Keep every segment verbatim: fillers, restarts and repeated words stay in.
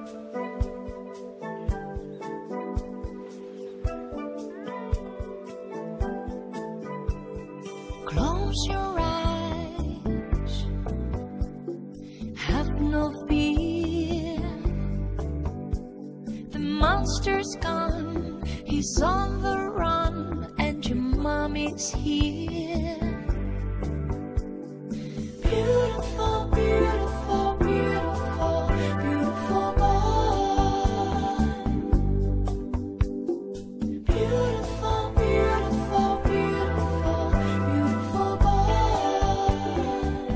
Close your eyes, have no fear. The monster's gone, he's on the run, and your mommy's here. Beautiful, beautiful, beautiful, beautiful boy. Beautiful, beautiful, beautiful, beautiful boy.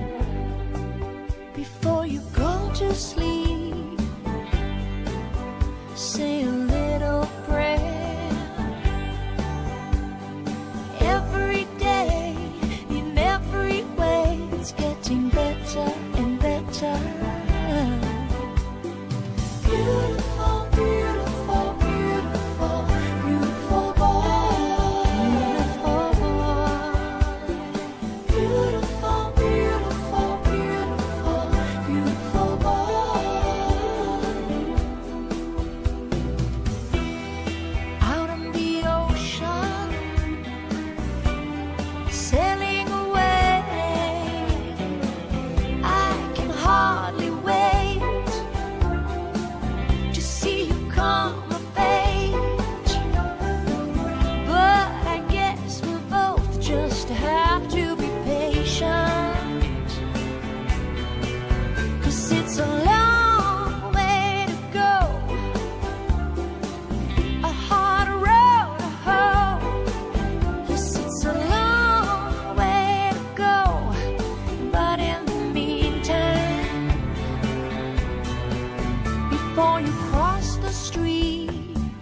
Before you go to sleep, say a little prayer. Every day, in every way, it's getting better and better. Beautiful, beautiful, beautiful, beautiful boy. Beautiful boy. Beautiful, beautiful, beautiful, beautiful boy. Out on the ocean, sailing away, I can hardly wait to see you come of age. But I guess we'll both just have to be patient, 'cause it's a long way to go, a hard road to hoe. Yes, it's a long way to go, but in the meantime, before you cross the street,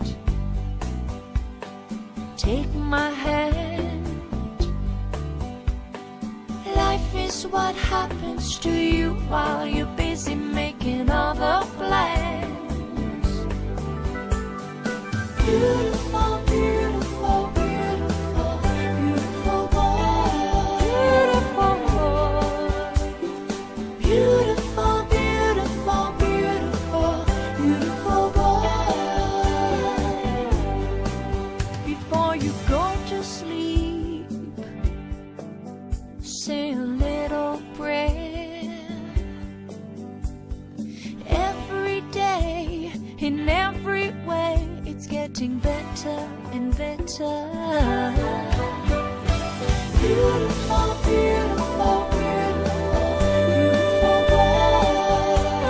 take my hand. Life is what happens to you while you're busy making other plans. Beautiful, beautiful, beautiful, beautiful boy. Beautiful boy. Beautiful, beautiful, beautiful, beautiful boy. Before you go to sleep, say a little prayer. Every day, in every way, it's getting better and better. Beautiful, beautiful, beautiful, beautiful boy.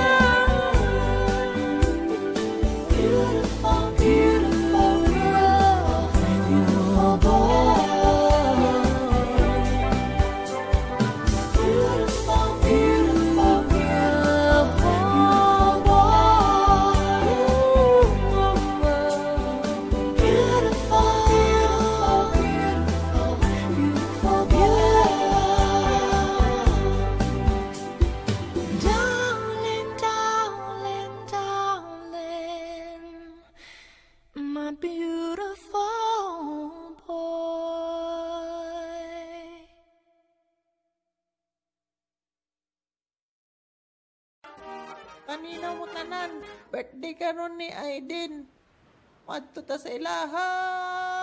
Beautiful, beautiful, beautiful, beautiful boy. Beautiful, beautiful, beautiful, beautiful boy. Beautiful, beautiful, beautiful, beautiful boy. Darling, darling, darling, my beautiful boy. Kanina mo tanan, birthday karon ni Aiden. Madto ta sa ilaha.